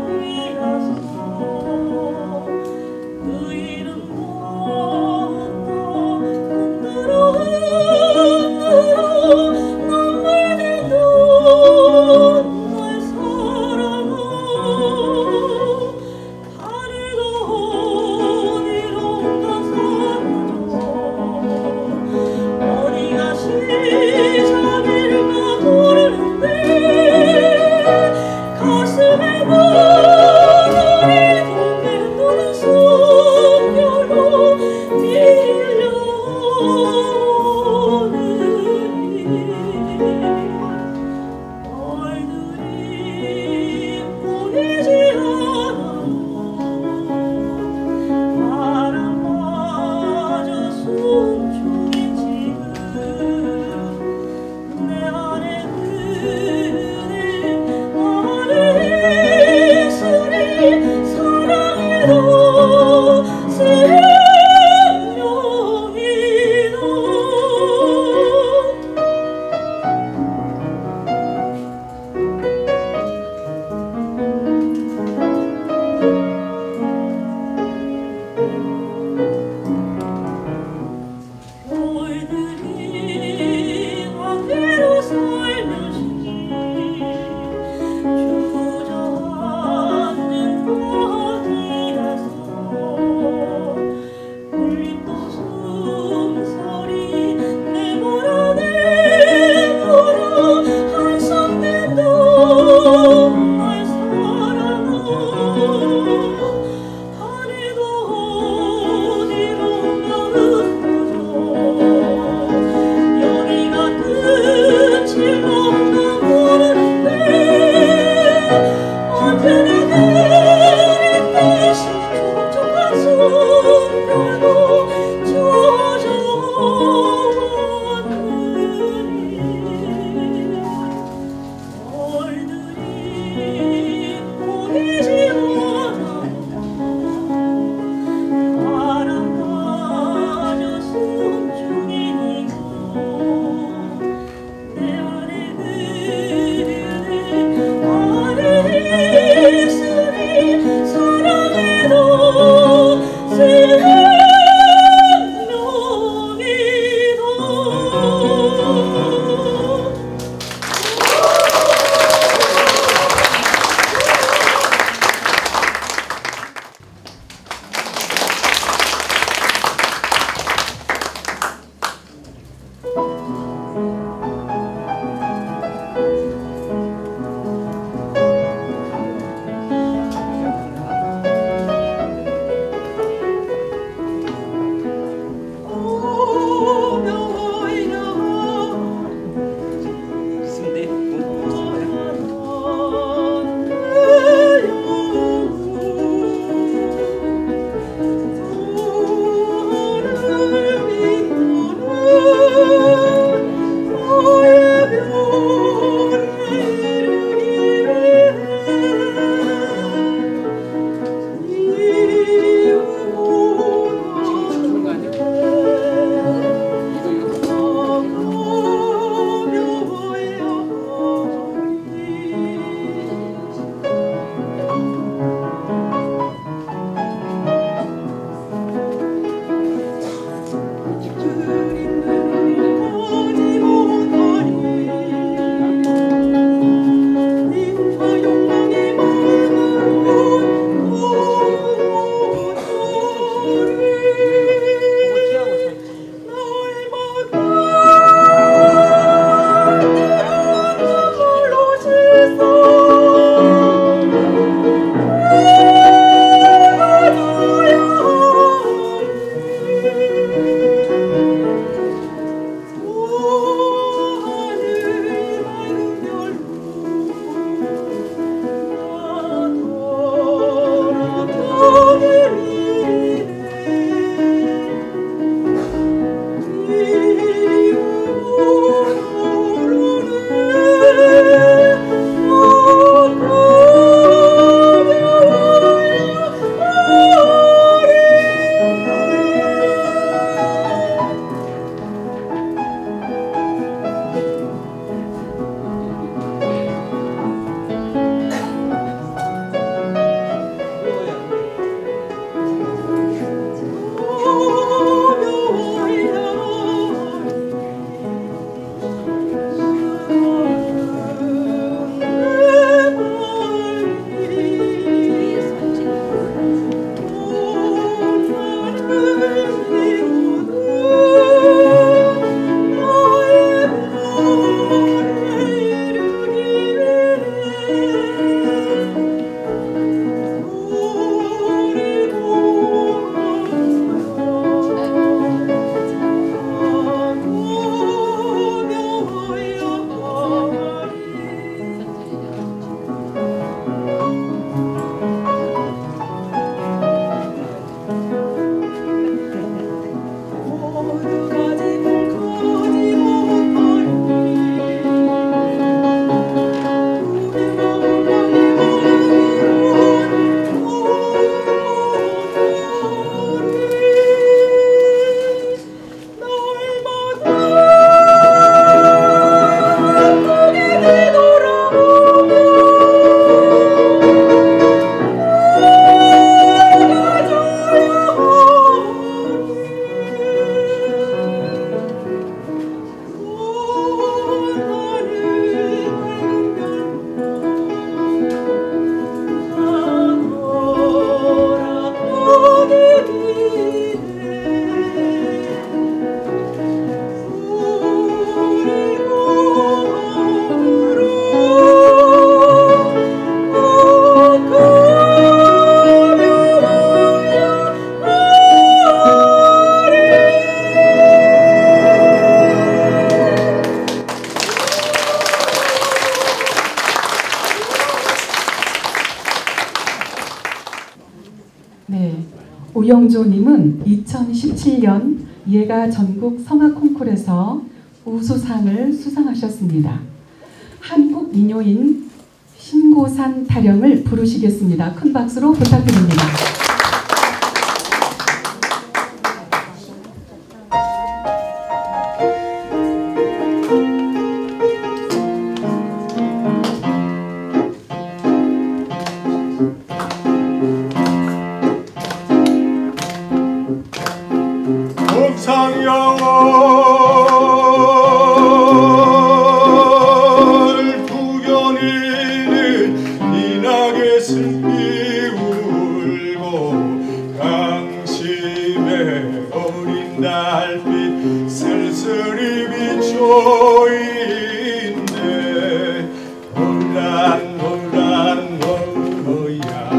그 이름 못 노영조님은 이천십칠 년 예가 전국 성악 콩쿠르에서 우수상을 수상하셨습니다. 한국 민요인 신고산 타령을 부르시겠습니다. 큰 박수로 부탁드립니다. 상영을 구겨내는 이낙의 슬피 울고 강심의 어린 달빛 쓸쓸히 비춰있네. 오란 오란 오야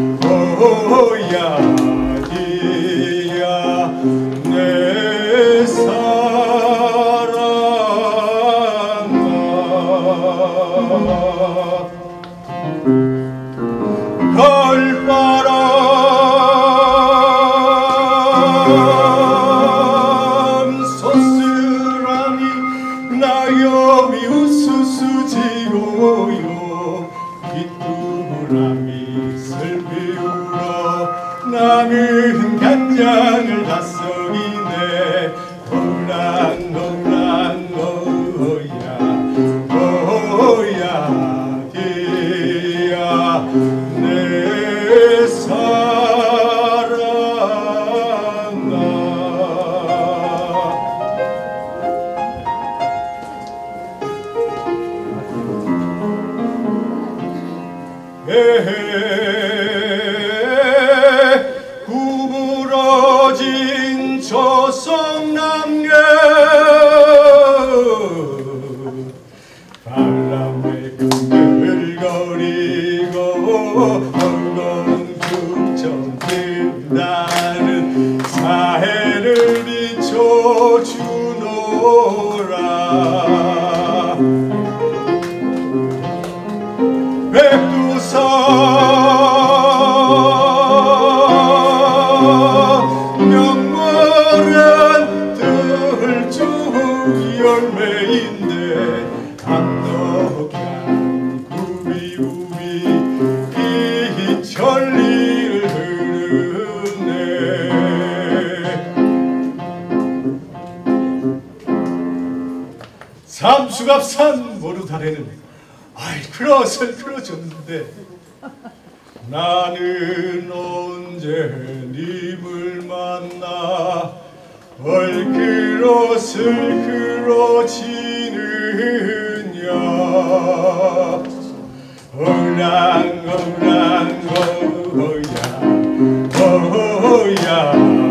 오야 디야 내 사랑아. 가을바람 서스라니 낙엽이 우수수 지고요. 빗두부람이 슬피 울어 나는 간장을 다썩이네. 오란 오란 오야 오야 디야 내 사랑아. 에헤 구부러진 저성남녀 바람에 끈들거리고 엉겅죽전 뜬다는 사해를 비춰주노라. 백두산 명물은 들쭉 열매인데 악덕한 구비구비 이 천리를 흐르네. 삼수갑산 모르다래는 아이 그러선 그러졌는데 나는 언제 님을 만나 얼그러슬 그러지느냐. 어랑 어랑 어야 어야